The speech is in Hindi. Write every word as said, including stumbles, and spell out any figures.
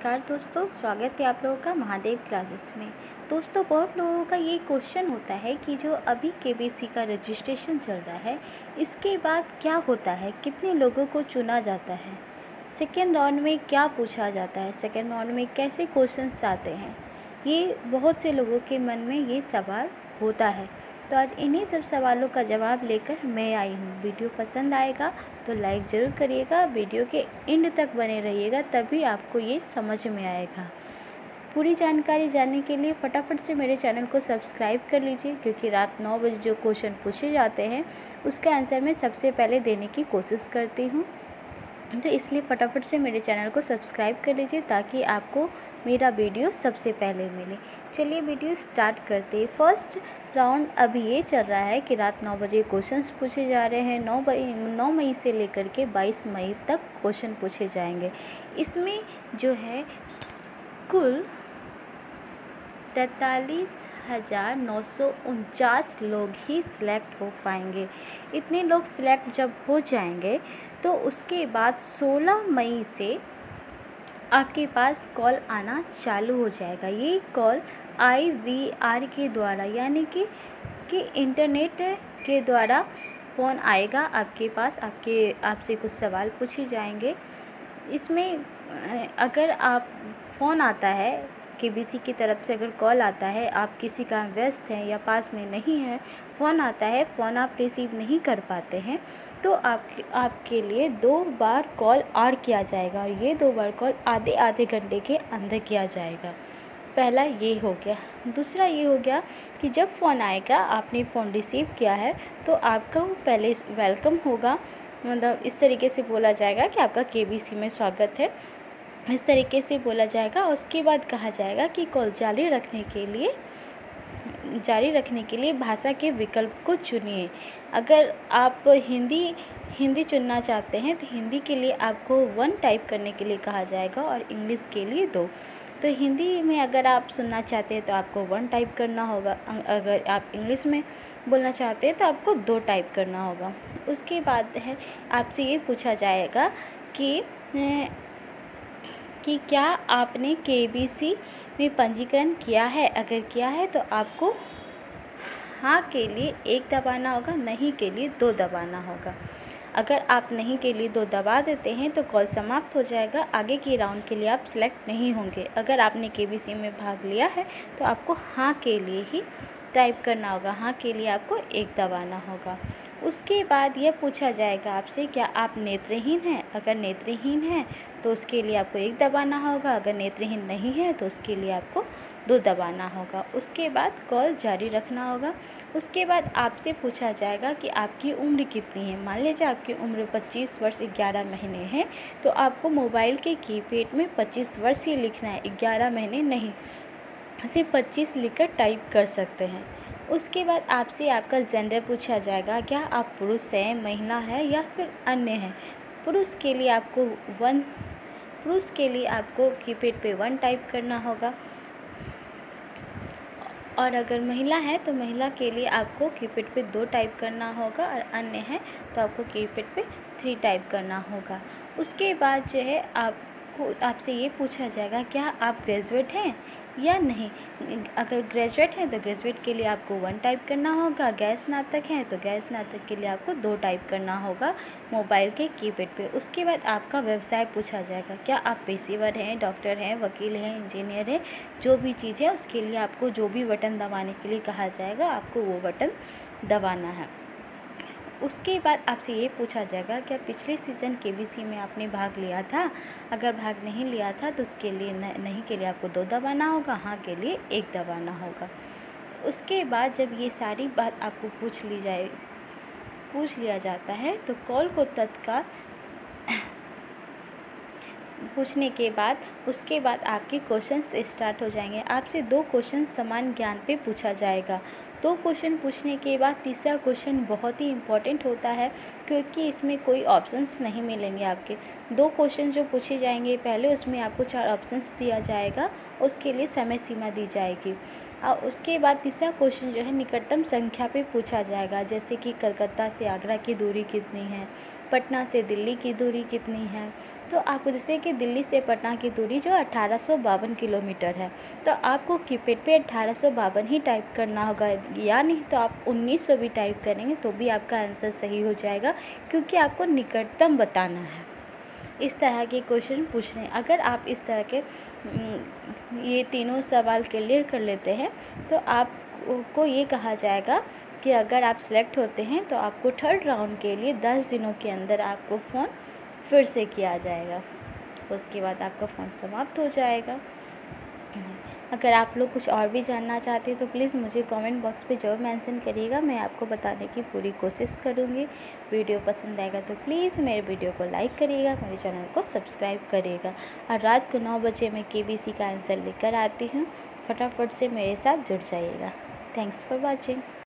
नमस्कार दोस्तों, स्वागत है आप लोगों का महादेव क्लासेस में। दोस्तों, बहुत लोगों का ये क्वेश्चन होता है कि जो अभी केबीसी का रजिस्ट्रेशन चल रहा है, इसके बाद क्या होता है, कितने लोगों को चुना जाता है, सेकेंड राउंड में क्या पूछा जाता है, सेकेंड राउंड में कैसे क्वेश्चंस आते हैं। ये बहुत से लोगों के मन में ये सवाल होता है। तो आज इन्हीं सब सवालों का जवाब लेकर मैं आई हूँ। वीडियो पसंद आएगा तो लाइक ज़रूर करिएगा, वीडियो के एंड तक बने रहिएगा, तभी आपको ये समझ में आएगा। पूरी जानकारी जानने के लिए फटाफट से मेरे चैनल को सब्सक्राइब कर लीजिए, क्योंकि रात नौ बजे जो क्वेश्चन पूछे जाते हैं उसका आंसर मैं सबसे पहले देने की कोशिश करती हूँ। तो इसलिए फटाफट से मेरे चैनल को सब्सक्राइब कर लीजिए ताकि आपको मेरा वीडियो सबसे पहले मिले। चलिए वीडियो स्टार्ट करते हैं। फर्स्ट राउंड अभी ये चल रहा है कि रात नौ बजे क्वेश्चंस पूछे जा रहे हैं। नौ मई नौ मई से लेकर के बाईस मई तक क्वेश्चन पूछे जाएंगे। इसमें जो है कुल तैंतालीस हज़ार नौ सौ उनचास लोग ही सिलेक्ट हो पाएंगे। इतने लोग सिलेक्ट जब हो जाएंगे तो उसके बाद सोलह मई से आपके पास कॉल आना चालू हो जाएगा। ये कॉल आई वी आर के द्वारा, यानी कि कि इंटरनेट के द्वारा फ़ोन आएगा आपके पास, आपके आपसे कुछ सवाल पूछे जाएंगे। इसमें अगर आप फ़ोन आता है केबीसी की तरफ से, अगर कॉल आता है, आप किसी काम व्यस्त हैं या पास में नहीं है, फ़ोन आता है, फ़ोन आप रिसीव नहीं कर पाते हैं, तो आप आपके लिए दो बार कॉल और किया जाएगा, और ये दो बार कॉल आधे आधे घंटे के अंदर किया जाएगा। पहला ये हो गया। दूसरा ये हो गया कि जब फ़ोन आएगा, आपने फ़ोन रिसीव किया है, तो आपका पहले वेलकम होगा, मतलब इस तरीके से बोला जाएगा कि आपका केबीसी में स्वागत है, इस तरीके से बोला जाएगा। उसके बाद कहा जाएगा कि कॉल जारी रखने के लिए जारी रखने के लिए भाषा के विकल्प को चुनिए। अगर आप हिंदी हिंदी चुनना चाहते हैं तो हिंदी के लिए आपको वन टाइप करने के लिए कहा जाएगा, और इंग्लिश के लिए दो। तो हिंदी में अगर आप सुनना चाहते हैं तो आपको वन टाइप करना होगा, अगर आप इंग्लिश में बोलना चाहते हैं तो आपको दो टाइप करना होगा। उसके बाद है आपसे ये पूछा जाएगा कि कि क्या आपने केबीसी में पंजीकरण किया है। अगर किया है तो आपको हाँ के लिए एक दबाना होगा, नहीं के लिए दो दबाना होगा। अगर आप नहीं के लिए दो दबा देते हैं तो कॉल समाप्त हो जाएगा, आगे के राउंड के लिए आप सिलेक्ट नहीं होंगे। अगर आपने केबीसी में भाग लिया है तो आपको हाँ के लिए ही टाइप करना होगा, हाँ के लिए आपको एक दबाना होगा। उसके बाद यह पूछा जाएगा आपसे, क्या आप नेत्रहीन हैं। अगर नेत्रहीन हैं तो उसके लिए आपको एक दबाना होगा, अगर नेत्रहीन नहीं है तो उसके लिए आपको दो दबाना होगा। उसके बाद कॉल जारी रखना होगा। उसके बाद आपसे पूछा जाएगा कि आपकी उम्र कितनी है। मान लीजिए आपकी उम्र पच्चीस वर्ष ग्यारह महीने है, तो आपको मोबाइल के कीपैड में पच्चीस वर्ष ही लिखना है, ग्यारह महीने नहीं, सिर्फ पच्चीस लिखकर टाइप कर सकते हैं। उसके बाद आपसे आपका जेंडर पूछा जाएगा, क्या आप पुरुष हैं, महिला है या फिर अन्य हैं। पुरुष के लिए आपको वन पुरुष के लिए आपको कीपैड पे वन टाइप करना होगा, और अगर महिला है तो महिला के लिए आपको कीपैड पे दो टाइप करना होगा, और अन्य है तो आपको कीपैड पे थ्री टाइप करना होगा। उसके बाद जो है आपको आपसे ये पूछा जाएगा, क्या आप ग्रेजुएट हैं या नहीं। अगर ग्रेजुएट हैं तो ग्रेजुएट के लिए आपको वन टाइप करना होगा, गैर स्नातक हैं तो गैर स्नातक के लिए आपको दो टाइप करना होगा मोबाइल के कीपैड पे। उसके बाद आपका व्यवसाय पूछा जाएगा, क्या आप पेशेवर हैं, डॉक्टर हैं, वकील हैं, इंजीनियर हैं, जो भी चीज़ है उसके लिए आपको जो भी बटन दबाने के लिए कहा जाएगा आपको वो बटन दबाना है। उसके बाद आपसे ये पूछा जाएगा, क्या पिछले सीज़न केबीसी में आपने भाग लिया था। अगर भाग नहीं लिया था तो उसके लिए नहीं के लिए आपको दो दबाना होगा, हाँ के लिए एक दबाना होगा। उसके बाद जब ये सारी बात आपको पूछ ली जाए पूछ लिया जाता है तो कॉल को तत्काल पूछने के बाद उसके बाद आपके क्वेश्चंस स्टार्ट हो जाएंगे। आपसे दो क्वेश्चन समान ज्ञान पे पूछा जाएगा। दो क्वेश्चन पूछने के बाद तीसरा क्वेश्चन बहुत ही इम्पोर्टेंट होता है, क्योंकि इसमें कोई ऑप्शंस नहीं मिलेंगे आपके। दो क्वेश्चन जो पूछे जाएंगे पहले, उसमें आपको चार ऑप्शंस दिया जाएगा, उसके लिए समय सीमा दी जाएगी। और उसके बाद तीसरा क्वेश्चन जो है निकटतम संख्या पे पूछा जाएगा, जैसे कि कलकत्ता से आगरा की दूरी कितनी है, पटना से दिल्ली की दूरी कितनी है। तो आपको जैसे कि दिल्ली से पटना की दूरी जो अठारह सौ बावन किलोमीटर है, तो आपको कीपैड पे अठारह सौ बावन ही टाइप करना होगा, या नहीं तो आप उन्नीस सौ भी टाइप करेंगे तो भी आपका आंसर सही हो जाएगा, क्योंकि आपको निकटतम बताना है। इस तरह के क्वेश्चन पूछ रहे हैं। अगर आप इस तरह के ये तीनों सवाल क्लियर कर लेते हैं तो आपको ये कहा जाएगा कि अगर आप सिलेक्ट होते हैं तो आपको थर्ड राउंड के लिए दस दिनों के अंदर आपको फ़ोन फिर से किया जाएगा, उसके बाद आपका फ़ोन समाप्त हो जाएगा। अगर आप लोग कुछ और भी जानना चाहते हैं तो प्लीज़ मुझे कमेंट बॉक्स पे ज़रूर मेंशन करिएगा, मैं आपको बताने की पूरी कोशिश करूँगी। वीडियो पसंद आएगा तो प्लीज़ मेरे वीडियो को लाइक करिएगा, मेरे चैनल को सब्सक्राइब करिएगा। और रात को नौ बजे मैं के बी सी का आंसर लेकर आती हूँ, फटाफट से मेरे साथ जुड़ जाइएगा। Thanks for watching.